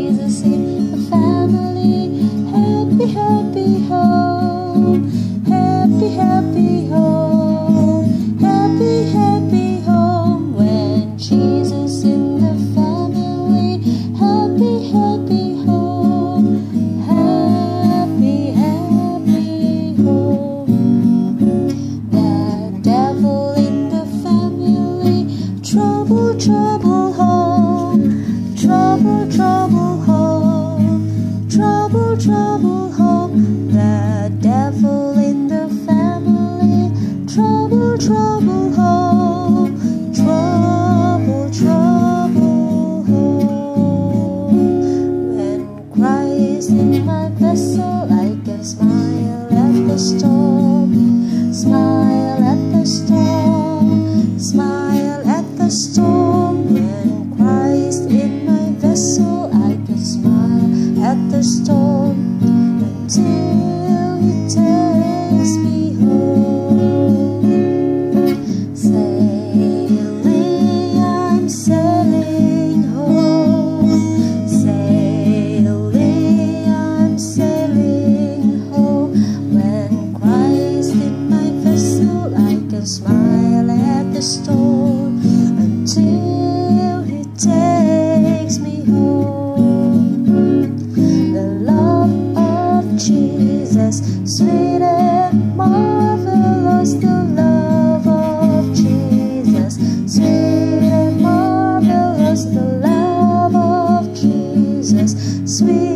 Jesus in the family. Happy, happy home. Happy, happy home. Happy, happy home. When Jesus in the family. Happy, happy home. Happy, happy home. The devil in the family. Trouble, trouble home. Trouble, trouble home. Trouble, trouble home. The devil in the family. Trouble, trouble home. Trouble, trouble home. When Christ in my vessel, I can smile at the storm. Smile at the storm. Smile at the storm. When Christ in my vessel, I can smile at the storm until He takes me home. Sailing, I'm sailing home. Sailing, I'm sailing home. When Christ in my vessel, I can smile at the storm until He takes me home. The love of Jesus, sweet and marvelous. The love of Jesus, sweet and marvelous. The love of Jesus, sweet